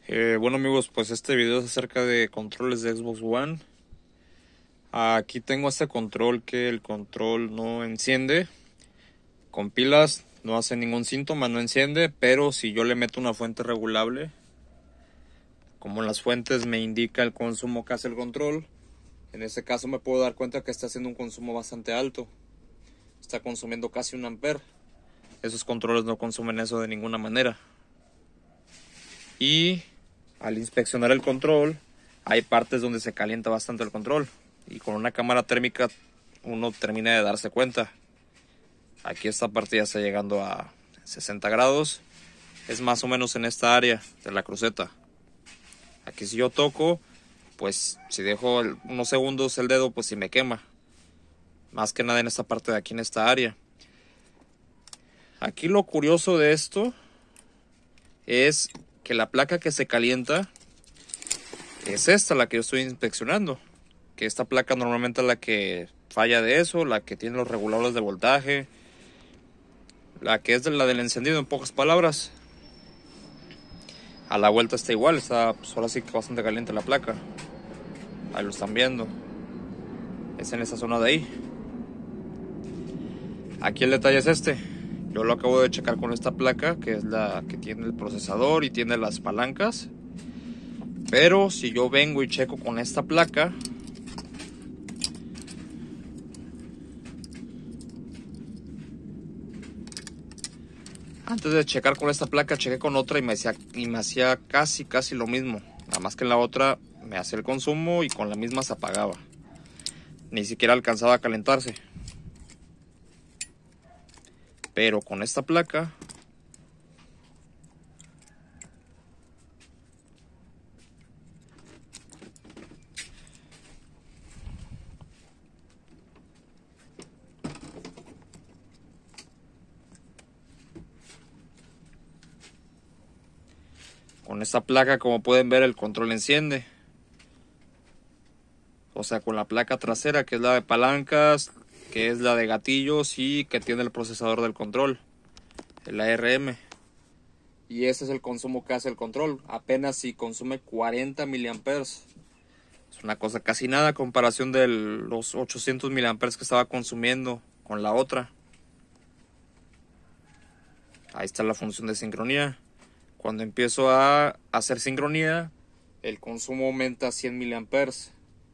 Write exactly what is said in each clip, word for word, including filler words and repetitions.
Eh, bueno amigos, pues este video es acerca de controles de Xbox One. Aquí tengo este control que el control no enciende. Con pilas no hace ningún síntoma, no enciende, pero si yo le meto una fuente regulable, como en las fuentes me indica el consumo que hace el control, en este caso me puedo dar cuenta que está haciendo un consumo bastante alto. Está consumiendo casi un amper. Esos controles no consumen eso de ninguna manera. Y al inspeccionar el control, hay partes donde se calienta bastante el control. Y con una cámara térmica uno termina de darse cuenta. Aquí esta parte ya está llegando a sesenta grados. Es más o menos en esta área de la cruceta. Aquí si yo toco, pues si dejo el, unos segundos el dedo, pues si me quema. Más que nada en esta parte de aquí, en esta área. Aquí lo curioso de esto es que la placa que se calienta es esta, la que yo estoy inspeccionando. Que esta placa normalmente es la que falla de eso, la que tiene los reguladores de voltaje, la que es de la del encendido, en pocas palabras. A la vuelta está igual, está pues ahora sí que bastante caliente la placa. Ahí lo están viendo. Es en esa zona de ahí. Aquí el detalle es este. Yo lo acabo de checar con esta placa, que es la que tiene el procesador y tiene las palancas. Pero si yo vengo y checo con esta placa, antes de checar con esta placa, chequé con otra y me hacía, y me hacía casi, casi lo mismo. Nada más que en la otra me hacía el consumo y con la misma se apagaba. Ni siquiera alcanzaba a calentarse. Pero con esta placa, con esta placa, como pueden ver, el control enciende. O sea, con la placa trasera, que es la de palancas, que es la de gatillos y que tiene el procesador del control, el A R M. Y ese es el consumo que hace el control. Apenas si consume cuarenta miliamperios. Es una cosa casi nada a comparación de los ochocientos miliamperios que estaba consumiendo con la otra. Ahí está la función de sincronía. Cuando empiezo a hacer sincronía, el consumo aumenta a cien miliamperios.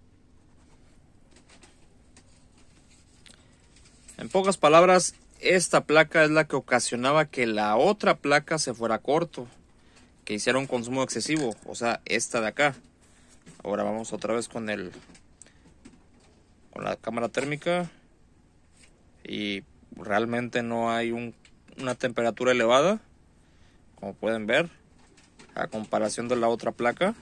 En pocas palabras, esta placa es la que ocasionaba que la otra placa se fuera corto, que hiciera un consumo excesivo, o sea, esta de acá. Ahora vamos otra vez con el con la cámara térmica y realmente no hay un, una temperatura elevada, como pueden ver, a comparación de la otra placa.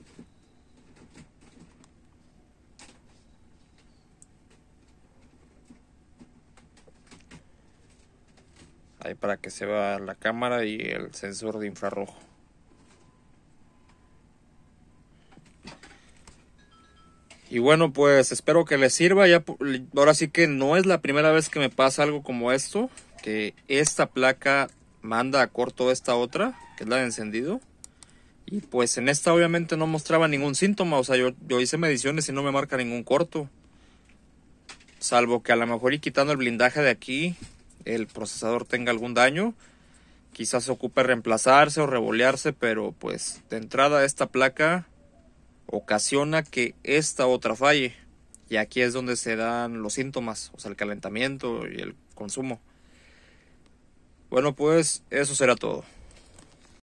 Ahí para que se vea la cámara y el sensor de infrarrojo. Y bueno, pues espero que les sirva. Ya, ahora sí que no es la primera vez que me pasa algo como esto, que esta placa manda a corto esta otra, que es la de encendido. Y pues en esta obviamente no mostraba ningún síntoma, o sea, yo, yo hice mediciones y no me marca ningún corto. Salvo que a lo mejor y quitando el blindaje de aquí, el procesador tenga algún daño. Quizás ocupe reemplazarse o revolearse, pero pues de entrada esta placa ocasiona que esta otra falle. Y aquí es donde se dan los síntomas, o sea, el calentamiento y el consumo. Bueno, pues eso será todo.